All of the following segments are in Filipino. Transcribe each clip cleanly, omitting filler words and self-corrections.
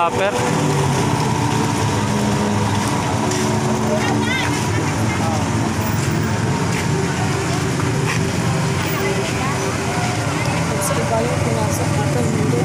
upper. Iba yung pinasok dito, hindi.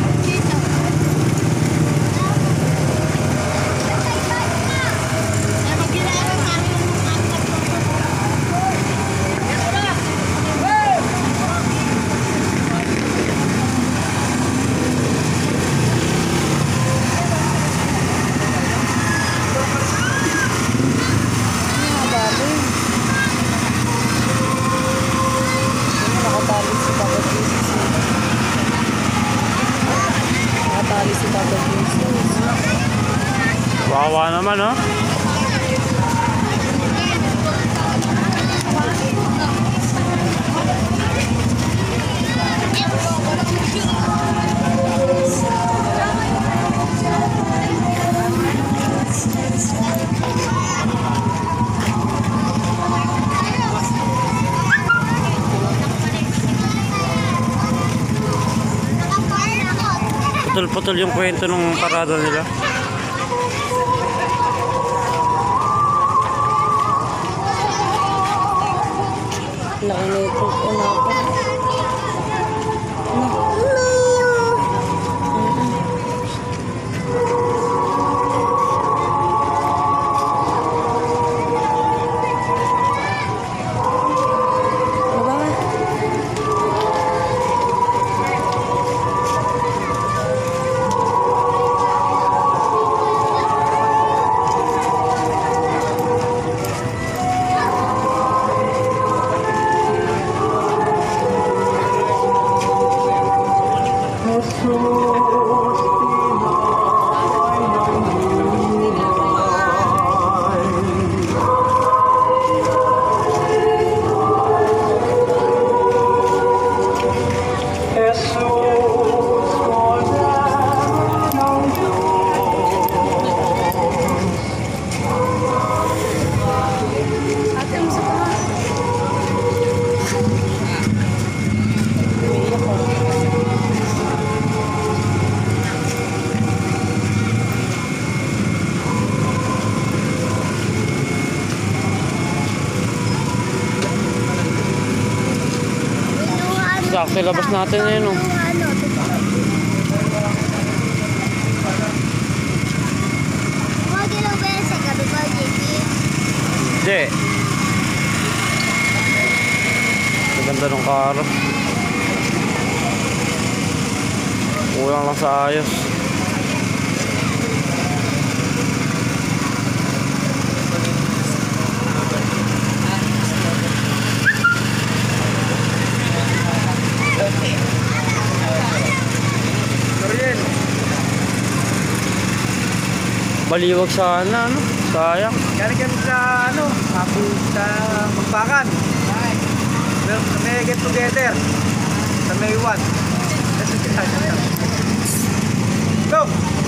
Si Papa Jesus. Wawa naman, oh. Putol-putol yung kwento ng parada nila. Laki na ito. Sakto, labas natin na yun, oh. Hindi. Maganda ng karo. Kulang lang sa ayos. Baliwag sana, ano? Sayang. Galing kami sa, ano, sa Magbakan. May get together. Sa May 1. Go!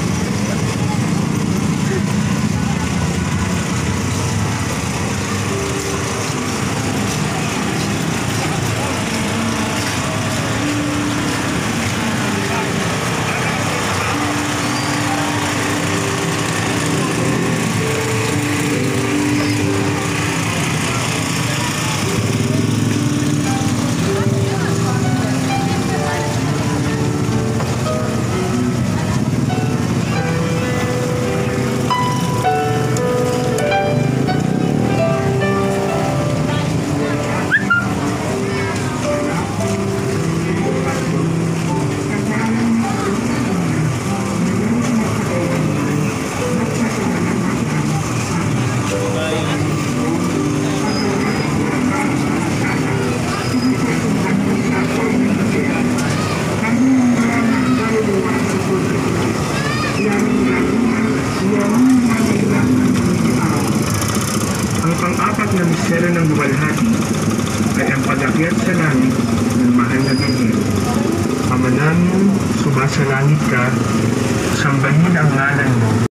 na misteryo ng luwalhati ay ang pag-akyat sa langit ng mahal na Birhen. Ama namin, sumasalangit ka, sambahin ang ngalan mo.